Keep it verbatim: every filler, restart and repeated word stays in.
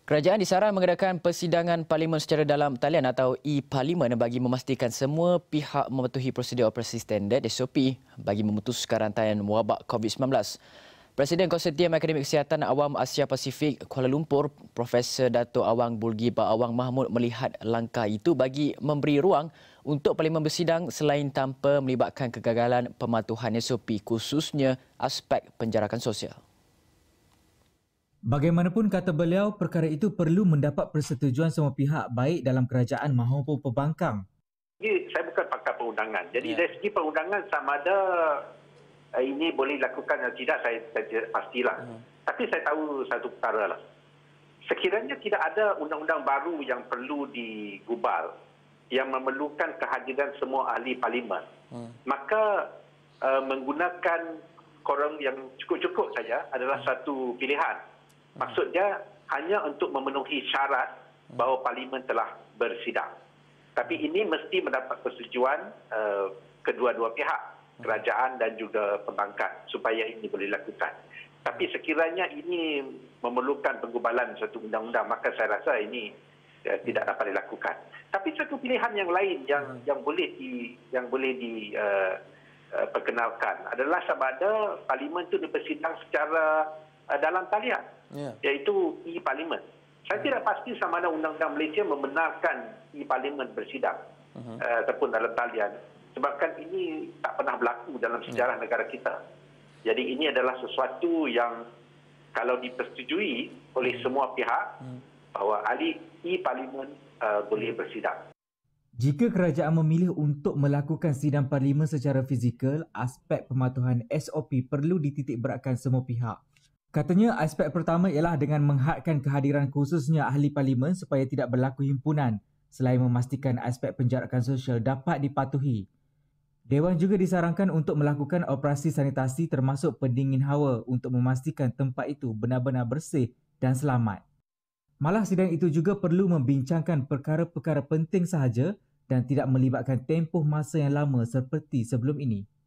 Kerajaan disaran mengadakan persidangan parlimen secara dalam talian atau e-parlimen bagi memastikan semua pihak mematuhi prosedur operasi standard S O P bagi memutuskan rantaian wabak COVID sembilan belas. Presiden Konsortium Akademik Kesihatan Awam Asia Pasifik Kuala Lumpur, Profesor Dato' Awang Bulgiba Awang Mahmud melihat langkah itu bagi memberi ruang untuk parlimen bersidang selain tanpa melibatkan kegagalan pematuhan S O P khususnya aspek penjarakan sosial. Bagaimanapun kata beliau, perkara itu perlu mendapat persetujuan semua pihak baik dalam kerajaan maupun pembangkang. Ini saya bukan pakar perundangan. Jadi Ya. dari segi perundangan sama ada uh, ini boleh dilakukan atau tidak, saya, saya tidak pastilah. Hmm. Tapi saya tahu satu perkara lah. Sekiranya tidak ada undang-undang baru yang perlu digubal, yang memerlukan kehadiran semua ahli parlimen, hmm. maka uh, menggunakan quorum yang cukup-cukup saja adalah satu pilihan. Maksudnya hanya untuk memenuhi syarat bahawa parlimen telah bersidang. Tapi ini mesti mendapat persetujuan uh, kedua-dua pihak, kerajaan dan juga pembangkang, supaya ini boleh dilakukan. Tapi sekiranya ini memerlukan penggubalan satu undang-undang, maka saya rasa ini uh, tidak dapat dilakukan. Tapi satu pilihan yang lain yang yang boleh di yang boleh di uh, uh, perkenalkan adalah sama ada parlimen itu dipersidang secara uh, dalam talian. Yeah. Iaitu e-parlimen. Saya tidak pasti sama ada undang-undang Malaysia membenarkan e-parlimen bersidang uh-huh. uh, ataupun dalam talian. Sebabkan ini tak pernah berlaku dalam sejarah yeah. negara kita. Jadi ini adalah sesuatu yang kalau dipersetujui oleh semua pihak uh-huh. bahawa ahli e-parlimen uh, boleh bersidang. Jika kerajaan memilih untuk melakukan sidang parlimen secara fizikal, aspek pematuhan S O P perlu dititikberatkan semua pihak. Katanya aspek pertama ialah dengan menghadkan kehadiran khususnya ahli parlimen supaya tidak berlaku himpunan selain memastikan aspek penjarakan sosial dapat dipatuhi. Dewan juga disarankan untuk melakukan operasi sanitasi termasuk pendingin hawa untuk memastikan tempat itu benar-benar bersih dan selamat. Malah sidang itu juga perlu membincangkan perkara-perkara penting sahaja dan tidak melibatkan tempoh masa yang lama seperti sebelum ini.